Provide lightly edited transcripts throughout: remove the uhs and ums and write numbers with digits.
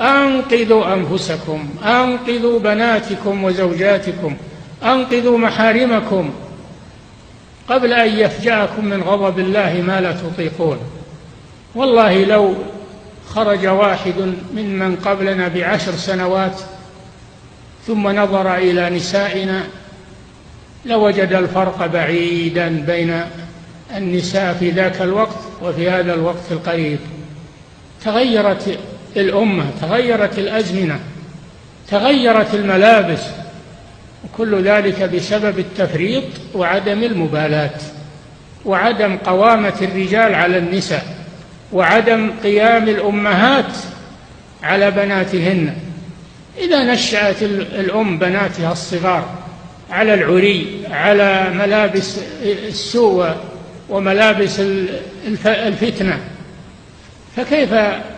أنقذوا أنفسكم، أنقذوا بناتكم وزوجاتكم، أنقذوا محارمكم قبل أن يفجأكم من غضب الله ما لا تطيقون. والله لو خرج واحد ممن قبلنا ب10 سنوات ثم نظر إلى نسائنا لوجد الفرق بعيدا بين النساء في ذاك الوقت وفي هذا الوقت القريب. تغيرت الأمة، تغيرت الأزمنة، تغيرت الملابس، وكل ذلك بسبب التفريط وعدم المبالاة وعدم قوامة الرجال على النساء وعدم قيام الأمهات على بناتهن. إذا نشأت الأم بناتها الصغار على العري، على ملابس السوء وملابس الفتنة، فكيف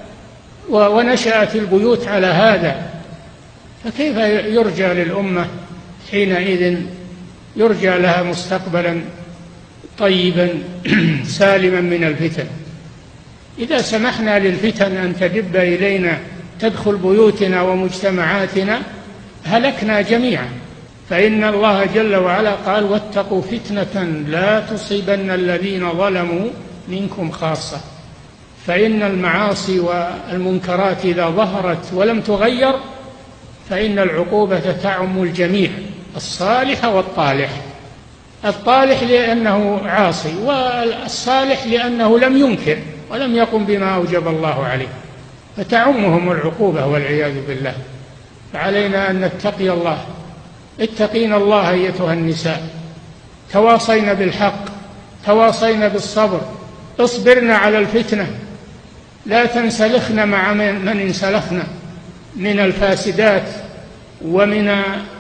ونشأت البيوت على هذا، فكيف يرجى للأمة حينئذ؟ يرجى لها مستقبلا طيبا سالما من الفتن. إذا سمحنا للفتن أن تدب إلينا تدخل بيوتنا ومجتمعاتنا هلكنا جميعا. فإن الله جل وعلا قال: واتقوا فتنة لا تصيبن الذين ظلموا منكم خاصة. فإن المعاصي والمنكرات إذا ظهرت ولم تغير فإن العقوبة تعم الجميع، الصالح والطالح. الطالح لأنه عاصي، والصالح لأنه لم ينكر ولم يقم بما أوجب الله عليه، فتعمهم العقوبة والعياذ بالله. فعلينا أن نتقي الله. اتقين الله أيتها النساء، تواصينا بالحق، تواصينا بالصبر، اصبرنا على الفتنة، لا تنسلخن مع من انسلخنا من الفاسدات ومن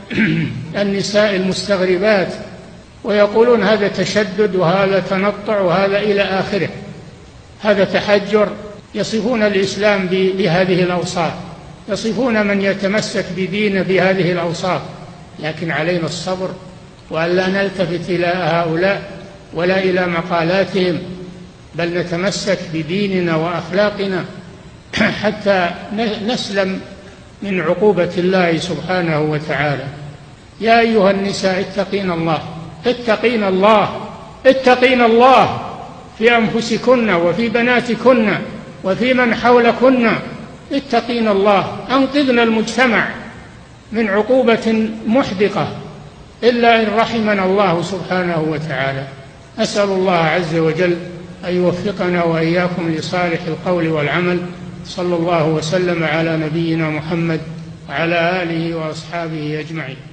النساء المستغربات، ويقولون هذا تشدد وهذا تنطع وهذا إلى آخره، هذا تحجر. يصفون الإسلام بهذه الأوصاف، يصفون من يتمسك بدين بهذه الأوصاف. لكن علينا الصبر وألا نلتفت إلى هؤلاء ولا إلى مقالاتهم، بل نتمسك بديننا وأخلاقنا حتى نسلم من عقوبة الله سبحانه وتعالى. يا أيها النساء اتقين الله، اتقين الله، اتقين الله في أنفسكن وفي بناتكن وفي من حولكن. اتقين الله، أنقذنا المجتمع من عقوبة محدقة إلا إن رحمنا الله سبحانه وتعالى. أسأل الله عز وجل أن يوفقنا وإياكم لصالح القول والعمل. صلى الله وسلم على نبينا محمد وعلى آله وأصحابه أجمعين.